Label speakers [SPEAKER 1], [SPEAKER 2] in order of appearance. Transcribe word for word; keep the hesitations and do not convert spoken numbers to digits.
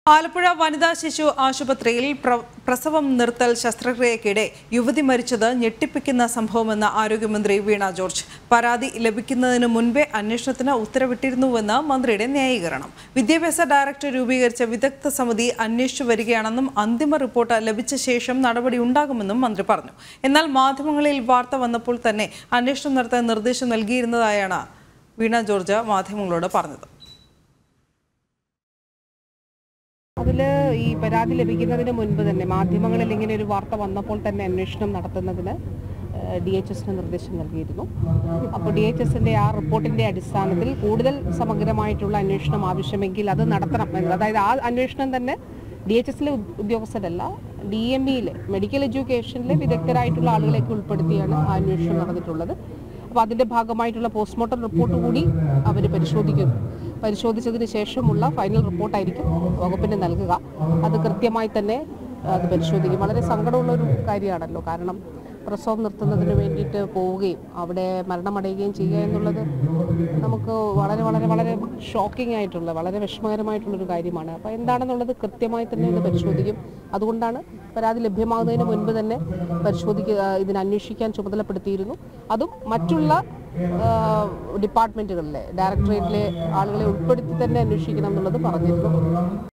[SPEAKER 1] ആലപ്പുഴ വനിതാ ശിശു ആശുപത്രിയിൽ പ്രസവം നിർത്തൽ ശസ്ത്രക്രിയയ്ക്കിടെ യുവതി മരിച്ചത് ഞെട്ടിപ്പിക്കുന്ന സംഭവമെന്ന് ആരോഗ്യമന്ത്രി വീണ ജോർജ്. പരാതി ലഭിക്കുന്നതിന് മുൻപേ അന്വേഷണത്തിന് ഉത്തരവിട്ടിരുന്നുവെന്ന് മന്ത്രിയുടെ ന്യായീകരണം. വിദ്യാഭ്യാസ ഡയറക്ടർ രൂപീകരിച്ച വിദഗ്ധ സമിതി അന്വേഷിച്ചു വരികയാണെന്നും അന്തിമ റിപ്പോർട്ട് ലഭിച്ച ശേഷം നടപടി ഉണ്ടാകുമെന്നും മന്ത്രി പറഞ്ഞു. എന്നാൽ മാധ്യമങ്ങളിൽ വാർത്ത വന്നപ്പോൾ തന്നെ അന്വേഷണം നടത്താൻ നിർദ്ദേശം നൽകിയിരുന്നതായാണ് വീണ ജോർജ് മാധ്യമങ്ങളോട് പറഞ്ഞത്.
[SPEAKER 2] അതിൽ ഈ പരാതി ലഭിക്കുന്നതിന് മുൻപ് തന്നെ മാധ്യമങ്ങളിൽ ഇങ്ങനെ ഒരു വാർത്ത വന്നപ്പോൾ തന്നെ അന്വേഷണം നടത്തുന്നതിന് ഡി എച്ച് എസിന് നിർദ്ദേശം നൽകിയിരുന്നു. അപ്പോൾ ഡി എച്ച് എസിൻ്റെ ആ റിപ്പോർട്ടിൻ്റെ അടിസ്ഥാനത്തിൽ കൂടുതൽ സമഗ്രമായിട്ടുള്ള അന്വേഷണം ആവശ്യമെങ്കിൽ അത് നടത്തണം എന്ന്, അതായത് ആ അന്വേഷണം തന്നെ ഡി എച്ച് എസിലെ ഉദ്യോഗസ്ഥരല്ല, ഡി എം ഇയിലെ മെഡിക്കൽ എഡ്യൂക്കേഷനിലെ വിദഗ്ധരായിട്ടുള്ള ആളുകളെയൊക്കെ ഉൾപ്പെടുത്തിയാണ് ആ അന്വേഷണം നടന്നിട്ടുള്ളത്. അപ്പോൾ അതിൻ്റെ ഭാഗമായിട്ടുള്ള പോസ്റ്റ്മോർട്ടം റിപ്പോർട്ട് കൂടി അവർ പരിശോധിക്കുന്നു. പരിശോധിച്ചതിന് ശേഷമുള്ള ഫൈനൽ റിപ്പോർട്ടായിരിക്കും വകുപ്പിന് നൽകുക. അത് കൃത്യമായി തന്നെ അത് പരിശോധിക്കും. വളരെ സങ്കടമുള്ളൊരു കാര്യമാണല്ലോ, കാരണം പ്രസവം നിർത്തുന്നതിന് വേണ്ടിയിട്ട് പോവുകയും അവിടെ മരണമടയുകയും ചെയ്യുക എന്നുള്ളത് നമുക്ക് വളരെ വളരെ വളരെ ഷോക്കിംഗ് ആയിട്ടുള്ള വളരെ വിഷമകരമായിട്ടുള്ളൊരു കാര്യമാണ്. അപ്പോൾ എന്താണെന്നുള്ളത് കൃത്യമായി തന്നെ ഇത് പരിശോധിക്കും. അതുകൊണ്ടാണ് പരാതി ലഭ്യമാകുന്നതിന് മുൻപ് തന്നെ പരിശോധിക്കുക, ഇതിന് അന്വേഷിക്കാൻ ചുമതലപ്പെടുത്തിയിരുന്നു. അതും മറ്റുള്ള ഡിപ്പാർട്ട്മെൻറ്റുകളിലെ ഡയറക്ടറേറ്റിലെ ആളുകളെ ഉൾപ്പെടുത്തി തന്നെ അന്വേഷിക്കണം എന്നുള്ളത് പറഞ്ഞിരുന്നു.